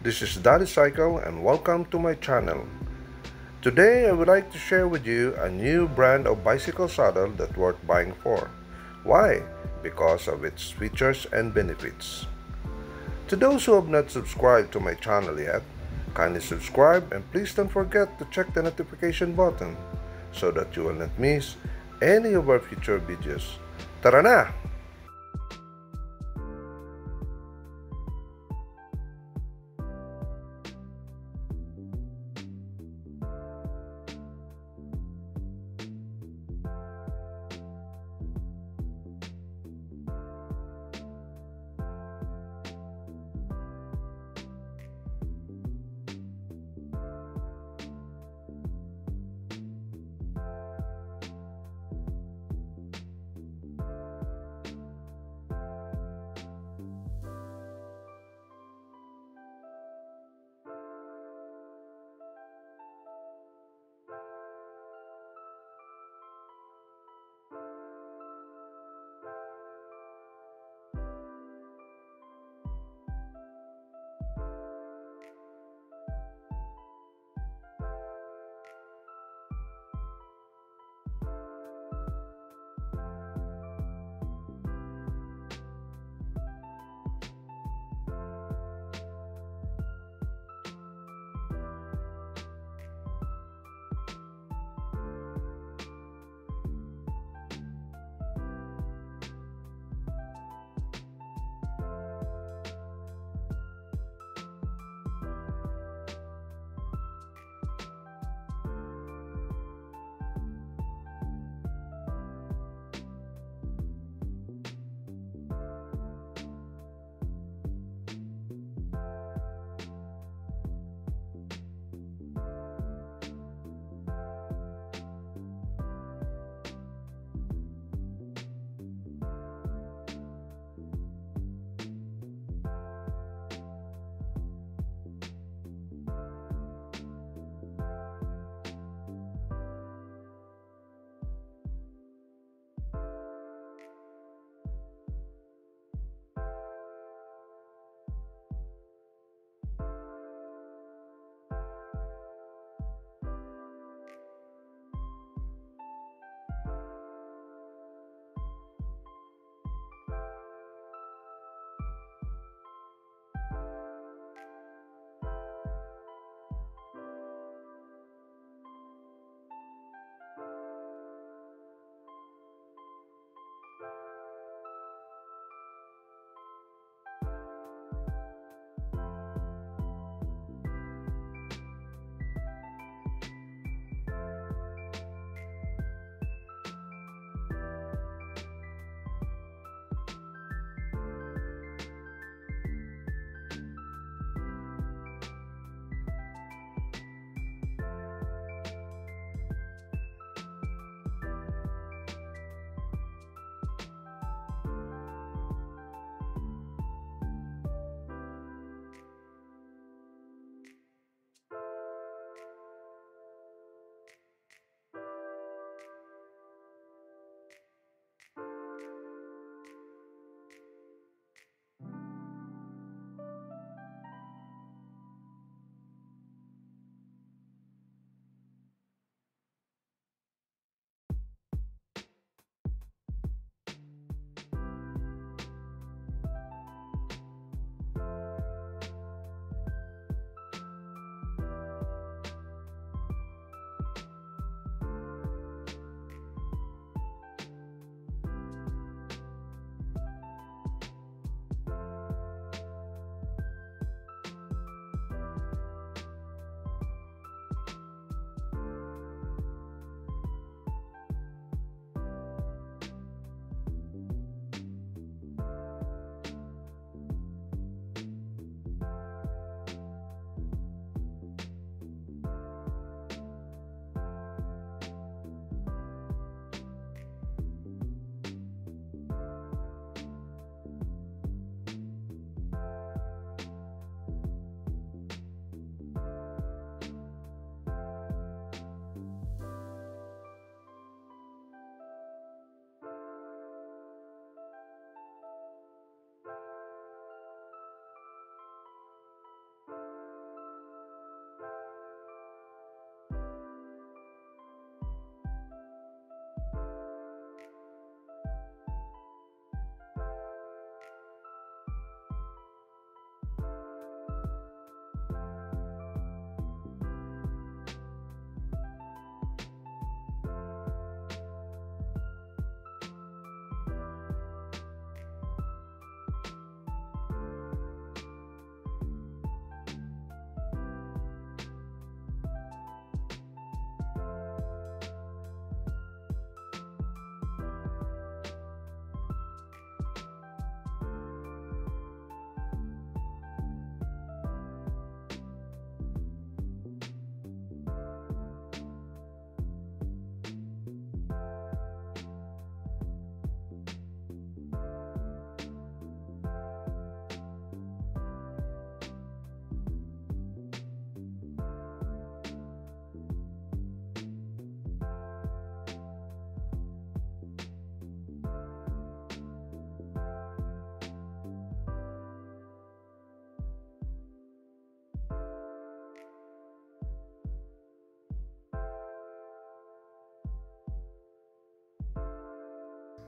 This is Daddy Cycle and welcome to my channel. Today I would like to share with you a new brand of bicycle saddle that's worth buying for. Why? Because of its features and benefits. To those who have not subscribed to my channel yet, kindly subscribe and please don't forget to check the notification button so that you will not miss any of our future videos. Tara na!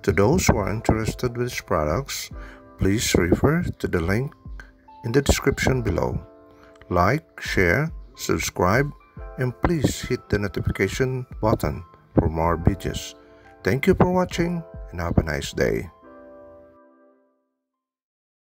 To those who are interested with these products, please refer to the link in the description below. Like, share, subscribe, and please hit the notification button for more videos. Thank you for watching and have a nice day.